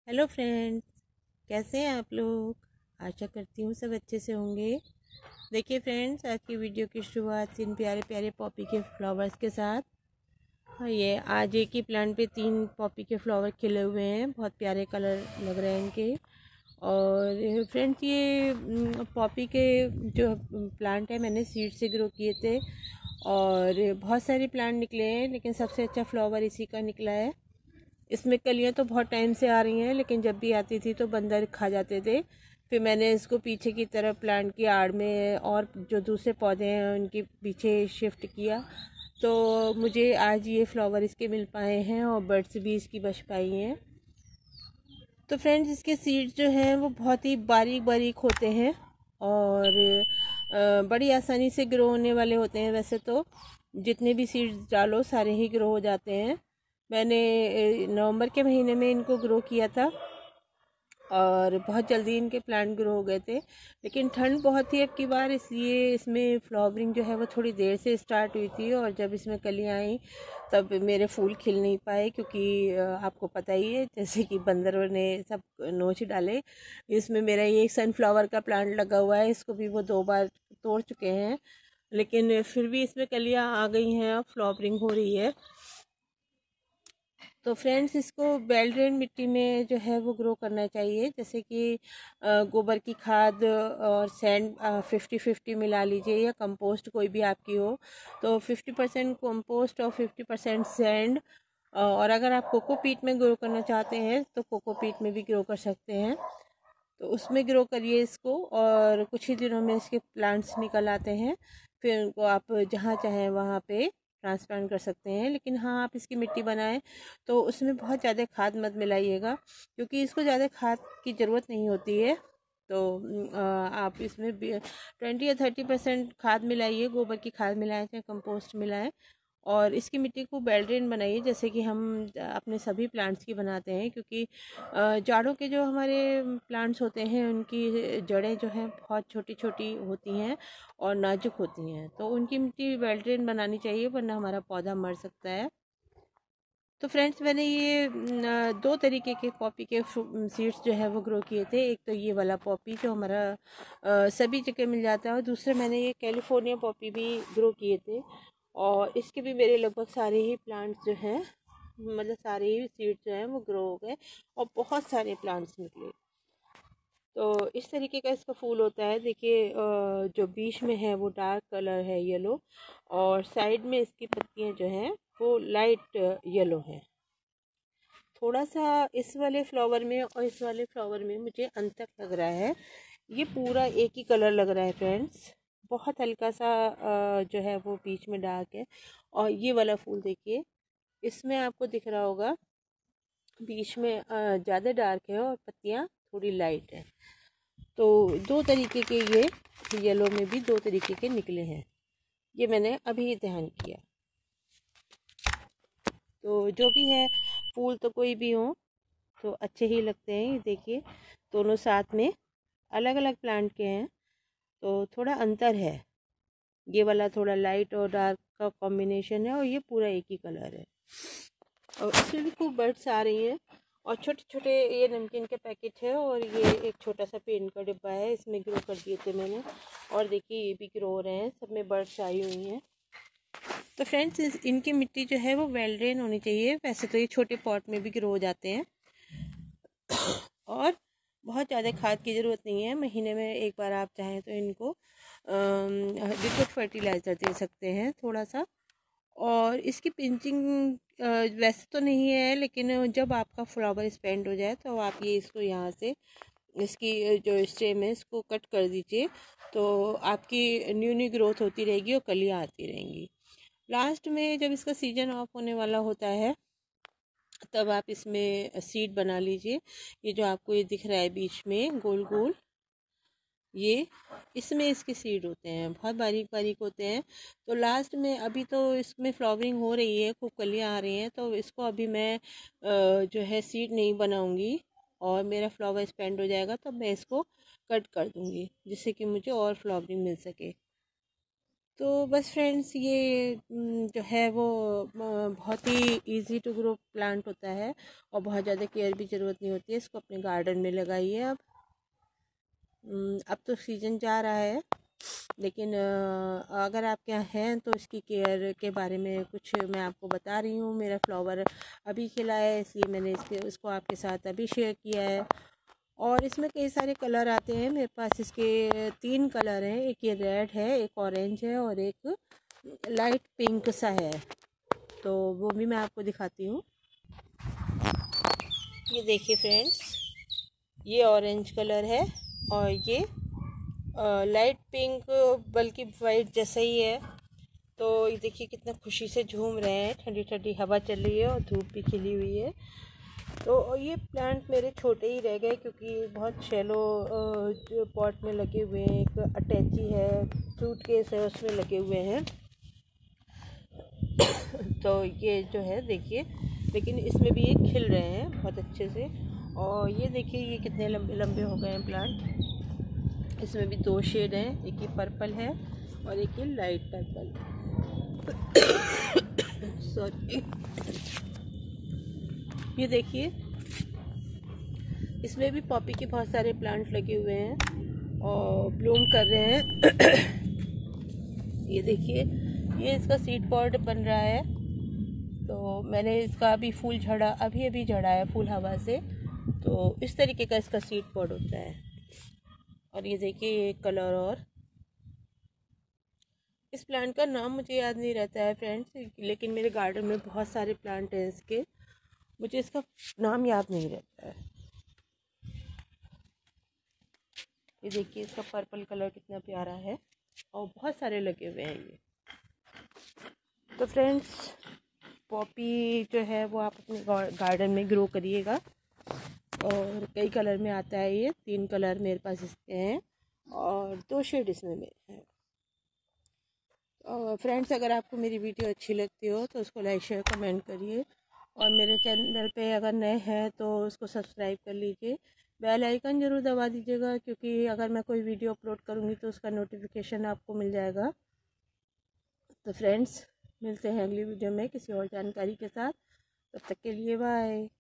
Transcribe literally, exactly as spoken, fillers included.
Hello friends, कैसे हैं आप लोग। आशा करती हूँ सब अच्छे से होंगे। देखिए फ्रेंड्स, आज की वीडियो की शुरुआत इन प्यारे प्यारे पॉपी के फ्लावर्स के साथ। हाँ, ये आज एक ही प्लांट पे तीन पॉपी के फ्लावर खिले हुए हैं। बहुत प्यारे कलर लग रहे हैं इनके। और फ्रेंड्स, ये पॉपी के जो प्लांट है मैंने सीड से ग्रो किए थे और बहुत सारे प्लांट निकले हैं, लेकिन सबसे अच्छा फ्लावर इसी का निकला है। इसमें कलियां तो बहुत टाइम से आ रही हैं, लेकिन जब भी आती थी तो बंदर खा जाते थे। फिर मैंने इसको पीछे की तरफ प्लांट की आड़ में और जो दूसरे पौधे हैं उनके पीछे शिफ्ट किया, तो मुझे आज ये फ्लावर इसके मिल पाए हैं और बर्ड्स भी इसकी बच पाई हैं। तो फ्रेंड्स, इसके सीड्स जो हैं वो बहुत ही बारीक बारीक होते हैं और बड़ी आसानी से ग्रो होने वाले होते हैं। वैसे तो जितने भी सीड्स डालो सारे ही ग्रो हो जाते हैं। मैंने नवंबर के महीने में इनको ग्रो किया था और बहुत जल्दी इनके प्लांट ग्रो हो गए थे। लेकिन ठंड बहुत थी अब की बार, इसलिए इसमें फ्लावरिंग जो है वो थोड़ी देर से स्टार्ट हुई थी और जब इसमें कलियाँ आई तब मेरे फूल खिल नहीं पाए, क्योंकि आपको पता ही है जैसे कि बंदरों ने सब नोच डाले। इसमें मेरा ये एक सनफ्लावर का प्लांट लगा हुआ है, इसको भी वो दो बार तोड़ चुके हैं, लेकिन फिर भी इसमें कलियाँ आ गई हैं और फ्लावरिंग हो रही है। तो फ्रेंड्स, इसको वेल ड्रेन मिट्टी में जो है वो ग्रो करना चाहिए, जैसे कि गोबर की खाद और सैंड फिफ्टी फिफ्टी मिला लीजिए, या कंपोस्ट कोई भी आपकी हो तो फिफ्टी परसेंट कंपोस्ट और फिफ्टी परसेंट सैंड। और अगर आप कोकोपीट में ग्रो करना चाहते हैं तो कोकोपीट में भी ग्रो कर सकते हैं, तो उसमें ग्रो करिए इसको और कुछ ही दिनों में इसके प्लांट्स निकल आते हैं। फिर उनको आप जहाँ चाहें वहाँ पे ट्रांसप्लांट कर सकते हैं। लेकिन हाँ, आप इसकी मिट्टी बनाएं तो उसमें बहुत ज़्यादा खाद मत मिलाइएगा, क्योंकि इसको ज़्यादा खाद की ज़रूरत नहीं होती है। तो आप इसमें ट्वेंटी या थर्टी परसेंट खाद मिलाइए, गोबर की खाद मिलाएं चाहे कंपोस्ट मिलाएं, और इसकी मिट्टी को वेल ड्रेन बनाइए जैसे कि हम अपने सभी प्लांट्स की बनाते हैं। क्योंकि जाड़ों के जो हमारे प्लांट्स होते हैं उनकी जड़ें जो हैं बहुत छोटी छोटी होती हैं और नाजुक होती हैं, तो उनकी मिट्टी वेल ड्रेन बनानी चाहिए, वरना हमारा पौधा मर सकता है। तो फ्रेंड्स, मैंने ये दो तरीके के पॉपी के सीड्स जो है वो ग्रो किए थे। एक तो ये वाला पॉपी जो हमारा आ, सभी जगह मिल जाता है, और दूसरे मैंने ये कैलिफोर्निया पॉपी भी ग्रो किए थे, और इसके भी मेरे लगभग सारे ही प्लांट्स जो हैं, मतलब सारे ही सीड्स जो हैं वो ग्रो हो गए और बहुत सारे प्लांट्स निकले। तो इस तरीके का इसका फूल होता है। देखिए, जो बीच में है वो डार्क कलर है येलो, और साइड में इसकी पत्तियां जो हैं वो लाइट येलो है। थोड़ा सा इस वाले फ्लावर में और इस वाले फ्लावर में मुझे अंतर लग रहा है। ये पूरा एक ही कलर लग रहा है फ्रेंड्स, बहुत हल्का सा जो है वो बीच में डार्क है। और ये वाला फूल देखिए, इसमें आपको दिख रहा होगा बीच में ज़्यादा डार्क है और पत्तियाँ थोड़ी लाइट है। तो दो तरीके के ये येलो में भी दो तरीके के निकले हैं, ये मैंने अभी ध्यान किया। तो जो भी है, फूल तो कोई भी हो तो अच्छे ही लगते हैं। ये देखिए, दोनों साथ में अलग अलग प्लांट के हैं तो थोड़ा अंतर है। ये वाला थोड़ा लाइट और डार्क का कॉम्बिनेशन है, और ये पूरा एक ही कलर है। और इसमें भी खूब बर्ड्स आ रही हैं, और छोटे छोटे ये नमकीन के पैकेट है, और ये एक छोटा सा पेंट का डिब्बा है, इसमें ग्रो कर दिए थे मैंने। और देखिए, ये भी ग्रो हो रहे हैं, सब में बर्ड्स आई हुई हैं। तो फ्रेंड्स, इनकी मिट्टी जो है वो वेल ड्रेन होनी चाहिए। वैसे तो ये छोटे पॉट में भी ग्रो हो जाते हैं और बहुत ज़्यादा खाद की ज़रूरत नहीं है। महीने में एक बार आप चाहें तो इनको लिक्विड फर्टिलाइज़र दे सकते हैं थोड़ा सा। और इसकी पिंचिंग वैसे तो नहीं है, लेकिन जब आपका फ्लावर स्पेंड हो जाए तो आप ये इसको यहाँ से, इसकी जो स्टेम है इसको कट कर दीजिए, तो आपकी न्यू न्यू ग्रोथ होती रहेगी और कलियाँ आती रहेंगी। लास्ट में जब इसका सीजन ऑफ होने वाला होता है तब आप इसमें सीड बना लीजिए। ये जो आपको ये दिख रहा है बीच में गोल गोल, ये इसमें इसके सीड होते हैं, बहुत बारीक बारीक होते हैं। तो लास्ट में, अभी तो इसमें फ्लावरिंग हो रही है, खूब कलियाँ आ रही हैं, तो इसको अभी मैं जो है सीड नहीं बनाऊंगी, और मेरा फ्लावर स्पेंड हो जाएगा तब मैं इसको कट कर दूंगी, जिससे कि मुझे और फ्लावरिंग मिल सके। तो बस फ्रेंड्स, ये जो है वो बहुत ही इजी टू ग्रो प्लांट होता है और बहुत ज़्यादा केयर भी ज़रूरत नहीं होती है। इसको अपने गार्डन में लगाइए। अब अब तो सीज़न जा रहा है, लेकिन अगर आपके यहाँ हैं तो इसकी केयर के बारे में कुछ मैं आपको बता रही हूँ। मेरा फ्लावर अभी खिला है, इसलिए मैंने इसके इसको आपके साथ अभी शेयर किया है। और इसमें कई सारे कलर आते हैं। मेरे पास इसके तीन कलर हैं, एक ये रेड है, एक ऑरेंज है और एक लाइट पिंक सा है। तो वो भी मैं आपको दिखाती हूँ। ये देखिए फ्रेंड्स, ये ऑरेंज कलर है और ये लाइट पिंक, बल्कि वाइट जैसा ही है। तो ये देखिए कितना खुशी से झूम रहे हैं। ठंडी ठंडी हवा चल रही है और धूप भी खिली हुई है। तो ये प्लांट मेरे छोटे ही रह गए क्योंकि बहुत शैलो पॉट में लगे हुए हैं। एक अटैची है, फ्रूट केस है, उसमें लगे हुए हैं। तो ये जो है देखिए, लेकिन इसमें भी ये खिल रहे हैं बहुत अच्छे से। और ये देखिए ये कितने लंबे लंबे हो गए हैं प्लांट। इसमें भी दो शेड हैं, एक ये पर्पल है और एक ये लाइट पर्पल। सॉरी। ये देखिए, इसमें भी पॉपी के बहुत सारे प्लांट लगे हुए हैं और ब्लूम कर रहे हैं। ये देखिए, ये इसका सीड पॉड बन रहा है। तो मैंने इसका अभी फूल झड़ा, अभी अभी झड़ा है फूल हवा से। तो इस तरीके का इसका सीड पॉड होता है। और ये देखिए ये कलर। और इस प्लांट का नाम मुझे याद नहीं रहता है फ्रेंड्स, लेकिन मेरे गार्डन में बहुत सारे प्लांट हैं इसके, मुझे इसका नाम याद नहीं रहता है। ये देखिए इसका पर्पल कलर कितना प्यारा है और बहुत सारे लगे हुए हैं ये। तो फ्रेंड्स, पॉपी जो है वो आप अपने गार्डन में ग्रो करिएगा। और कई कलर में आता है ये, तीन कलर मेरे पास इसके हैं और दो शेड इसमें मेरे हैं। और फ्रेंड्स, अगर आपको मेरी वीडियो अच्छी लगती हो तो उसको लाइक शेयर कमेंट करिए। और मेरे चैनल पे अगर नए हैं तो उसको सब्सक्राइब कर लीजिए। बेल आइकन ज़रूर दबा दीजिएगा, क्योंकि अगर मैं कोई वीडियो अपलोड करूँगी तो उसका नोटिफिकेशन आपको मिल जाएगा। तो फ्रेंड्स, मिलते हैं अगली वीडियो में किसी और जानकारी के साथ। तब तक के लिए बाय।